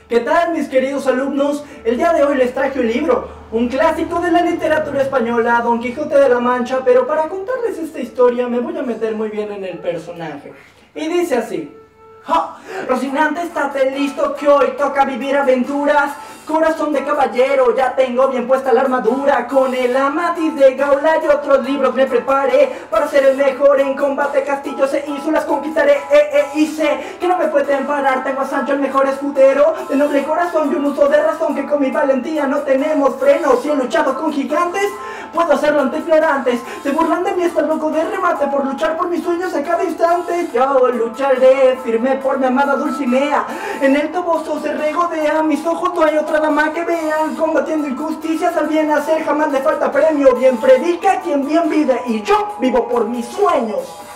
¿Qué tal, mis queridos alumnos? El día de hoy les traje un libro, un clásico de la literatura española, Don Quijote de la Mancha, pero para contarles esta historia me voy a meter muy bien en el personaje. Y dice así: ¡Ja! Rocinante, estate listo que hoy toca vivir aventuras. Corazón de caballero, ya tengo bien puesta la armadura. Con el Amadís de Gaula y otros libros me preparé para ser el mejor en combate, castillos e ínsulas conquistaré. Y sé que no me pueden parar, tengo a Sancho el mejor escudero, de noble corazón y un uso de razón, que con mi valentía no tenemos frenos. Si he luchado con gigantes, puedo hacerlo ante ignorantes. Se burlan de mí, está loco de remate por luchar por mis sueños a cada instante. Yo lucharé firme por mi amada Dulcinea, en el toboso se regodea, mis ojos no hay otra dama que vean. Combatiendo injusticias al bien hacer, jamás le falta premio. Bien predica quien bien vive, y yo vivo por mis sueños.